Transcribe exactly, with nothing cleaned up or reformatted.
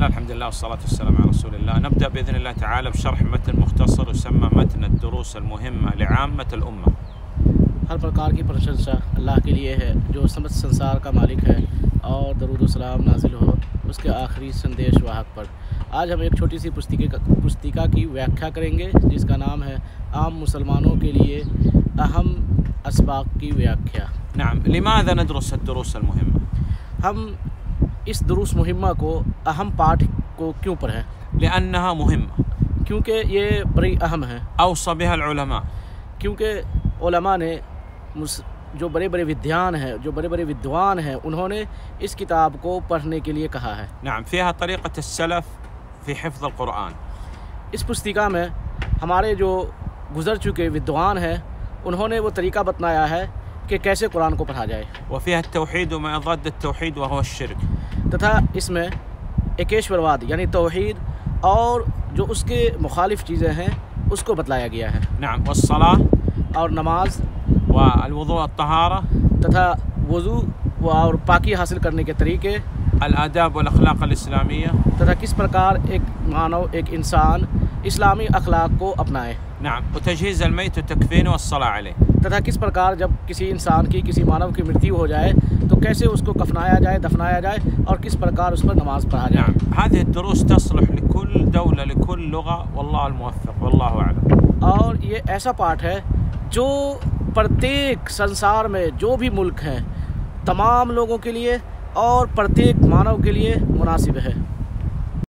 الله، الحمد لله والصلاة والسلام على رسول الله. نبدأ بإذن الله تعالى بشرح متن مختصر يسمى متن الدروس المهمة لعامة الأمة. ہر پرکار کی پرشنسا اللہ کے لیے ہے جو سمجھ سنسار کا مالک ہے، اور درود و سلام نازل ہو اس کے آخری سندیش واہک پر۔ آج ہم ایک چھوٹی سی پستیکا کی ویاکھیا کریں گے جس کا نام ہے عام مسلمانوں کے لیے اہم اسباق کی ویاکھیا۔ نعم، لماذا ندرس الدروس المهمة؟ ہم اس دروس مہمہ کو اہم پاٹھ کو کیوں پڑھیں؟ لأنها مهمة، کیونکہ یہ بڑی اہم ہے۔ أوصى بها العلماء، کیونکہ علماء نے جو بڑے بڑے ودیان ہیں، جو بڑے بڑے ودوان ہیں، انہوں نے اس کتاب کو پڑھنے کے لیے کہا ہے۔ نعم، فيها طريقة السلف في حفظ القرآن۔ اس پستیکا میں ہمارے جو گزر چکے ودوان ہیں انہوں نے وہ طریقہ بتلایا ہے کہ کیسے قرآن کو پڑھا جائے۔ وفيها التوحيد وما ضد التوحيد وهو الشرك، تتھا اس میں ایکیشور واد یعنی توحید اور جو اس کے مخالف چیزیں ہیں اس کو بتلایا گیا ہے۔ نعم، والصلاة اور نماز والوضوء الطهارة تتھا وضو اور پاکی حاصل کرنے کے طریقے، الآداب والأخلاق الإسلامية، تتھا کس پرکار ایک مانو ایک انسان اسلامی اخلاق کو اپنائے۔ نعم، وتجهيز الميت وتكفينه والصلاة عليه، تتھا کس پرکار جب کسی انسان کی کسی مانو کی مرتیو ہو جائے تو کیسے اس کو کفنایا جائے، دفنایا جائے، اور کس پرکار اس پر نماز پڑھا جائے۔ نعم، هذه الدروس تصلح لكل دولة لكل لغة والله الموفق والله أعلم۔ اور یہ ایسا پاٹھ ہے جو پرتیک سنسار میں جو بھی ملک ہیں تمام لوگوں کے لیے اور پرتیک مانو کے لیے مناسب ہے۔